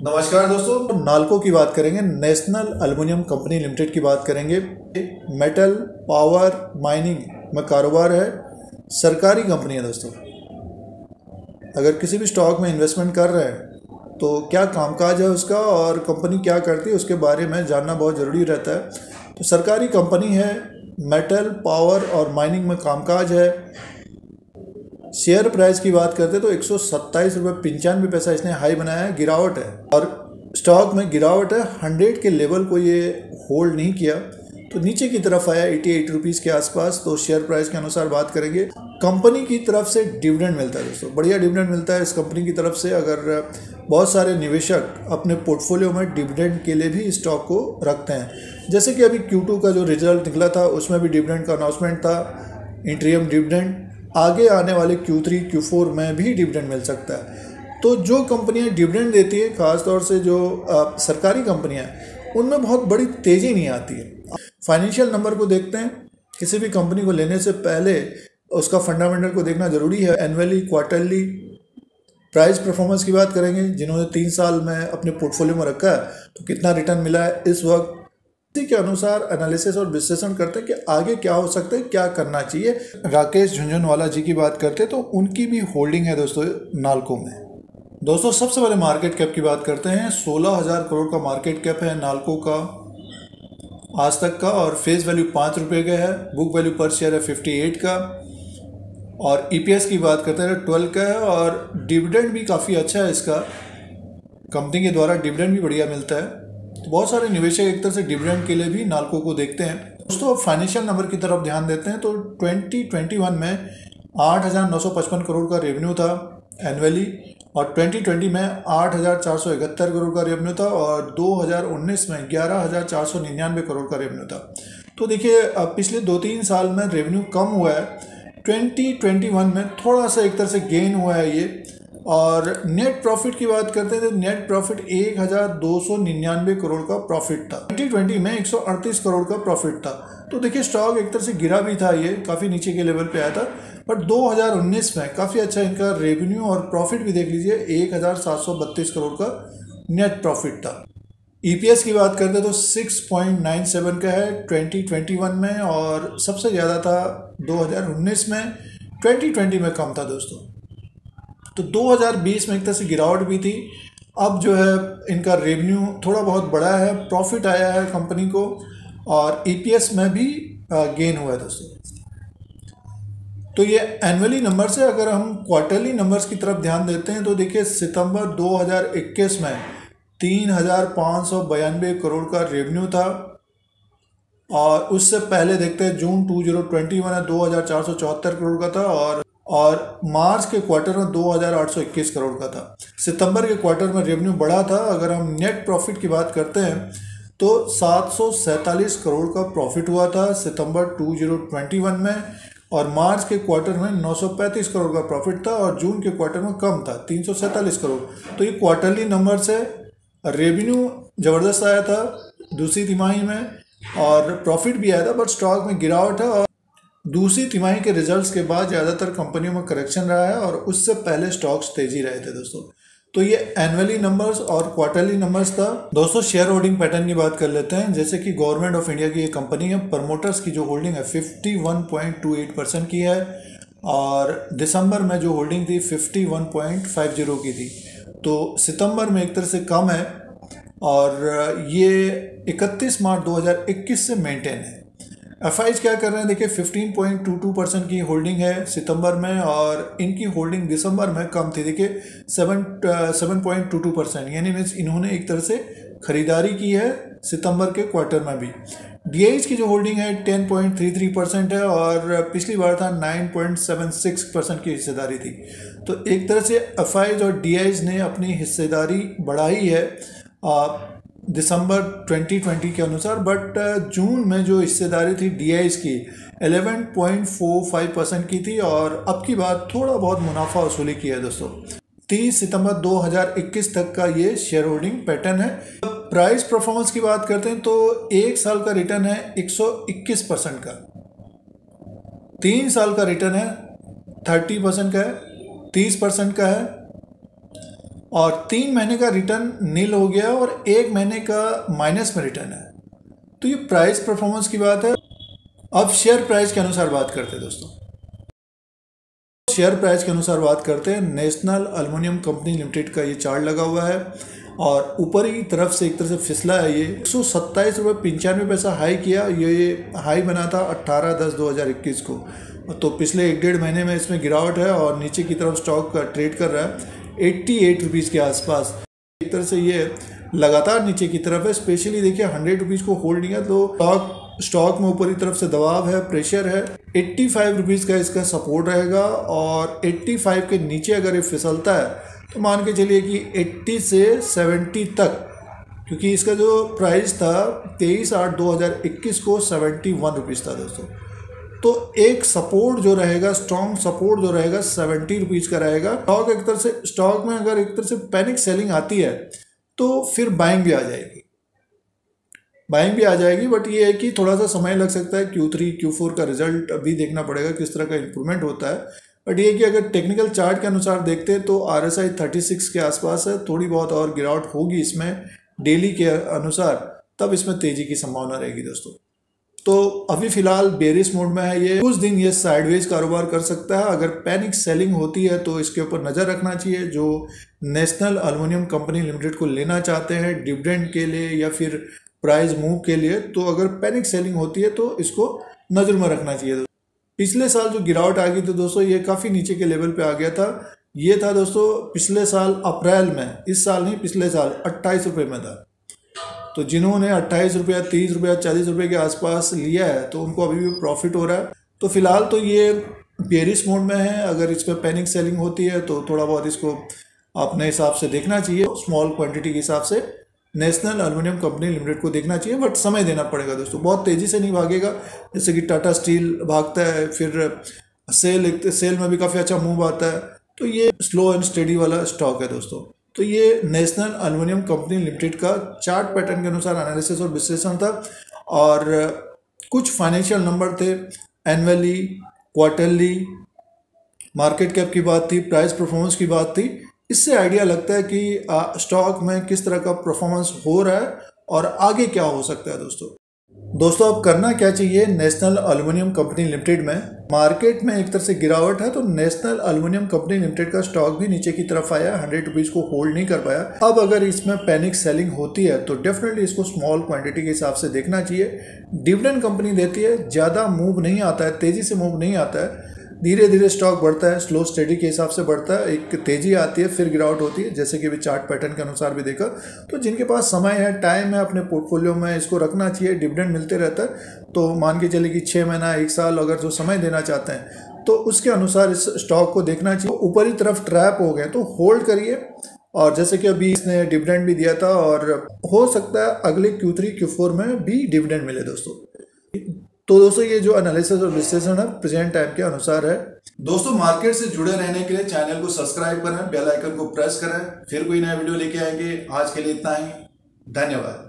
नमस्कार दोस्तों, तो नाल्को की बात करेंगे। नेशनल एल्युमिनियम कंपनी लिमिटेड की बात करेंगे। मेटल पावर माइनिंग में कारोबार है, सरकारी कंपनी है दोस्तों। अगर किसी भी स्टॉक में इन्वेस्टमेंट कर रहे हैं तो क्या कामकाज है उसका और कंपनी क्या करती है उसके बारे में जानना बहुत ज़रूरी रहता है। तो सरकारी कंपनी है, मेटल पावर और माइनिंग में कामकाज है। शेयर प्राइस की बात करते तो 127.95 रुपये इसने हाई बनाया है, गिरावट है और स्टॉक में गिरावट है। 100 के लेवल को ये होल्ड नहीं किया तो नीचे की तरफ आया 88 रुपीज़ के आसपास। तो शेयर प्राइस के अनुसार बात करेंगे। कंपनी की तरफ से डिविडेंड मिलता है दोस्तों, बढ़िया डिविडेंड मिलता है इस कंपनी की तरफ से। अगर बहुत सारे निवेशक अपने पोर्टफोलियो में डिविडेंड के लिए भी स्टॉक को रखते हैं, जैसे कि अभी Q2 का जो रिजल्ट निकला था उसमें भी डिविडेंड का अनाउंसमेंट था, इंटीरियम डिविडेंड। आगे आने वाले Q3 Q4 में भी डिविडेंड मिल सकता है। तो जो कंपनियां डिविडेंड देती है, खासतौर से जो सरकारी कंपनियां हैं, उनमें बहुत बड़ी तेज़ी नहीं आती है। फाइनेंशियल नंबर को देखते हैं। किसी भी कंपनी को लेने से पहले उसका फंडामेंटल को देखना ज़रूरी है। एनुअली, क्वार्टरली, प्राइस परफॉर्मेंस की बात करेंगे। जिन्होंने 3 साल में अपने पोर्टफोलियो में रखा है तो कितना रिटर्न मिला है इस वक्त, इसी के अनुसार एनालिसिस और विश्लेषण करते हैं कि आगे क्या हो सकता है, क्या करना चाहिए। राकेश झुंझुनवाला जी की बात करते हैं तो उनकी भी होल्डिंग है दोस्तों नाल्को में। दोस्तों सबसे पहले मार्केट कैप की बात करते हैं। 16,000 करोड़ का मार्केट कैप है नाल्को का आज तक का, और फेस वैल्यू 5 रुपये का है। बुक वैल्यू पर शेयर है 58 का, और EPS की बात करते हैं 12 का है, और डिविडेंड भी काफ़ी अच्छा है इसका। कंपनी के द्वारा डिविडेंड भी बढ़िया मिलता है। तो बहुत सारे निवेशक एक तरह से डिविडेंड के लिए भी नाल्को को देखते हैं। दोस्तों फाइनेंशियल नंबर की तरफ ध्यान देते हैं तो 2021 में 8,955 करोड़ का रेवेन्यू था एनुअली, और 2020 में 8,471 करोड़ का रेवेन्यू था, और 2019 में 11,499 करोड़ का रेवेन्यू था। तो देखिए पिछले 2-3 साल में रेवेन्यू कम हुआ है। 2021 में थोड़ा सा एक तरह से गेन हुआ है ये। और नेट प्रॉफिट की बात करते हैं तो नेट प्रॉफिट 1,299 करोड़ का प्रॉफिट था। 2020 में 138 करोड़ का प्रॉफिट था। तो देखिए स्टॉक एक तरह से गिरा भी था, ये काफ़ी नीचे के लेवल पे आया था, बट 2019 में काफ़ी अच्छा इनका रेवेन्यू और प्रॉफिट भी देख लीजिए, 1,732 करोड़ का नेट प्रॉफिट था। EPS की बात करते तो 6.97 का है 2021 में, और सबसे ज़्यादा था 2019 में, 2020 में कम था दोस्तों। तो 2020 में एक तरह से गिरावट भी थी। अब जो है इनका रेवेन्यू थोड़ा बहुत बढ़ा है, प्रॉफिट आया है कंपनी को, और EPS में भी गेन हुआ है दोस्तों। तो ये एनुअली नंबर से, अगर हम क्वार्टरली नंबर्स की तरफ ध्यान देते हैं तो देखिए सितंबर 2021 में 3,592 करोड़ का रेवेन्यू था, और उससे पहले देखते हैं जून 2021 में 2,474 करोड़ का था, और मार्च के क्वार्टर में 2,821 करोड़ का था। सितंबर के क्वार्टर में रेवेन्यू बढ़ा था। अगर हम नेट प्रॉफिट की बात करते हैं तो 747 करोड़ का प्रॉफिट हुआ था सितंबर 2021 में, और मार्च के क्वार्टर में 935 करोड़ का प्रॉफिट था, और जून के क्वार्टर में कम था 347 करोड़। तो ये क्वार्टरली नंबर से रेवेन्यू ज़बरदस्त आया था दूसरी तिमाही में, और प्रॉफिट भी आया था, बट स्टॉक में गिरावट है। और दूसरी तिमाही के रिजल्ट्स के बाद ज़्यादातर कंपनियों में करेक्शन रहा है, और उससे पहले स्टॉक्स तेजी रहे थे दोस्तों। तो ये एनुअली नंबर्स और क्वार्टरली नंबर्स था। दोस्तों शेयर होल्डिंग पैटर्न की बात कर लेते हैं। जैसे कि गवर्नमेंट ऑफ इंडिया की ये कंपनी है, प्रमोटर्स की जो होल्डिंग है 51.28% की है, और दिसंबर में जो होल्डिंग थी 51.50 की थी। तो सितंबर में एक तरह से कम है, और ये 31 मार्च 2021 से मेंटेन है। FIs क्या कर रहे हैं देखिए, 15.22% की होल्डिंग है सितंबर में, और इनकी होल्डिंग दिसंबर में कम थी। देखिए 7.22%, यानी मीन्स इन्होंने एक तरह से खरीदारी की है सितंबर के क्वार्टर में भी। DIs की जो होल्डिंग है 10.33% है, और पिछली बार था 9.76% की हिस्सेदारी थी। तो एक तरह से FIs और DIs ने अपनी हिस्सेदारी बढ़ाई है दिसंबर 2020 के अनुसार, बट जून में जो हिस्सेदारी थी DIs की 11.45% की थी, और अब की बात थोड़ा बहुत मुनाफा वसूली किया है दोस्तों। 30 सितंबर 2021 तक का ये शेयर होल्डिंग पैटर्न है। प्राइस परफॉर्मेंस की बात करते हैं तो 1 साल का रिटर्न है 121% का, 3 साल का रिटर्न है 30% का है, 30% का है, और 3 महीने का रिटर्न नील हो गया और 1 महीने का माइनस में रिटर्न है। तो ये प्राइस परफॉर्मेंस की बात है। अब शेयर प्राइस के अनुसार बात करते हैं दोस्तों। शेयर प्राइस के अनुसार बात करते हैं। नेशनल एल्युमिनियम कंपनी लिमिटेड का ये चार्ट लगा हुआ है और ऊपर की तरफ से एक तरह से फिसला है। ये 127.95 हाई किया। ये हाई बना था 18/10/2021 को। तो पिछले 1-1.5 महीने में इसमें गिरावट है और नीचे की तरफ स्टॉक का ट्रेड कर रहा है 88 रुपीज़ के आसपास। एक तरह से ये लगातार नीचे की तरफ है। स्पेशली देखिए 100 रुपीज़ को होल्ड नहीं है तो स्टॉक में ऊपरी तरफ से दबाव है, प्रेशर है। 85 रुपीज़ का इसका सपोर्ट रहेगा और 85 के नीचे अगर ये फिसलता है तो मान के चलिए कि 80 से 70 तक, क्योंकि इसका जो प्राइस था 23/8/2021 को 71 रुपीज़ था दोस्तों। तो एक सपोर्ट जो रहेगा, स्ट्रॉन्ग सपोर्ट जो रहेगा 70 रुपीज़ का रहेगा। स्टॉक में अगर एक तरह से पैनिक सेलिंग आती है तो फिर बाइंग भी आ जाएगी। बट ये है कि थोड़ा सा समय लग सकता है। Q3 Q4 का रिजल्ट अभी देखना पड़ेगा किस तरह का इंप्रूवमेंट होता है। बट ये कि अगर टेक्निकल चार्ट के अनुसार देखते हैं तो RSI 36 के आसपास है। थोड़ी बहुत और गिरावट होगी इसमें डेली के अनुसार, तब इसमें तेज़ी की संभावना रहेगी दोस्तों। तो अभी फिलहाल बेरिश मोड में है। ये कुछ दिन ये साइडवेज कारोबार कर सकता है। अगर पैनिक सेलिंग होती है तो इसके ऊपर नज़र रखना चाहिए। जो नेशनल एल्युमिनियम कंपनी लिमिटेड को लेना चाहते हैं डिविडेंड के लिए या फिर प्राइस मूव के लिए, तो अगर पैनिक सेलिंग होती है तो इसको नज़र में रखना चाहिए। पिछले साल जो गिरावट आ गई तो दोस्तों ये काफ़ी नीचे के लेवल पे आ गया था। ये था दोस्तों पिछले साल अप्रैल में, इस साल नहीं, पिछले साल 28 रुपये में था। तो जिन्होंने 28 रुपया, 30 रुपया, 40 रुपये के आसपास लिया है तो उनको अभी भी प्रॉफिट हो रहा है। तो फिलहाल तो ये बेरिश मोड में है। अगर इस पर पैनिक सेलिंग होती है तो थोड़ा बहुत इसको अपने हिसाब से देखना चाहिए। स्मॉल क्वांटिटी के हिसाब से नेशनल एल्युमिनियम कंपनी लिमिटेड को देखना चाहिए। बट समय देना पड़ेगा दोस्तों, बहुत तेज़ी से नहीं भागेगा। जैसे कि टाटा स्टील भागता है, फिर सेल में भी काफ़ी अच्छा मूव आता है। तो ये स्लो एंड स्टेडी वाला स्टॉक है दोस्तों। तो ये नेशनल एल्युमिनियम कंपनी लिमिटेड का चार्ट पैटर्न के अनुसार एनालिसिस और विश्लेषण था। और कुछ फाइनेंशियल नंबर थे, एनुअली, क्वार्टरली, मार्केट कैप की बात थी, प्राइस परफॉर्मेंस की बात थी। इससे आइडिया लगता है कि स्टॉक में किस तरह का परफॉर्मेंस हो रहा है और आगे क्या हो सकता है दोस्तों। अब करना क्या चाहिए नेशनल एल्युमिनियम कंपनी लिमिटेड में। मार्केट में एक तरह से गिरावट है तो नेशनल एल्युमिनियम कंपनी लिमिटेड का स्टॉक भी नीचे की तरफ आया, 100 रुपीज़ को होल्ड नहीं कर पाया। अब अगर इसमें पैनिक सेलिंग होती है तो डेफिनेटली इसको स्मॉल क्वांटिटी के हिसाब से देखना चाहिए। डिविडेंड कंपनी देती है, ज़्यादा मूव नहीं आता है, तेज़ी से मूव नहीं आता है। धीरे धीरे स्टॉक बढ़ता है, स्लो स्टेडी के हिसाब से बढ़ता है। एक तेज़ी आती है फिर गिरावट होती है, जैसे कि भी चार्ट पैटर्न के अनुसार भी देखा। तो जिनके पास समय है, टाइम है, अपने पोर्टफोलियो में इसको रखना चाहिए। डिविडेंड मिलते रहता है तो मान के चले कि 6 महीना, 1 साल अगर जो समय देना चाहते हैं तो उसके अनुसार इस स्टॉक को देखना चाहिए। ऊपरी तरफ ट्रैप हो गए तो होल्ड करिए। और जैसे कि अभी इसने डिविडेंड भी दिया था और हो सकता है अगले Q3 Q4 में भी डिविडेंड मिले दोस्तों। तो दोस्तों ये जो एनालिसिस और विश्लेषण है प्रेजेंट टाइम के अनुसार है। दोस्तों मार्केट से जुड़े रहने के लिए चैनल को सब्सक्राइब करें, बेल आइकन को प्रेस करें। फिर कोई नया वीडियो लेके आएंगे। आज के लिए इतना ही, धन्यवाद।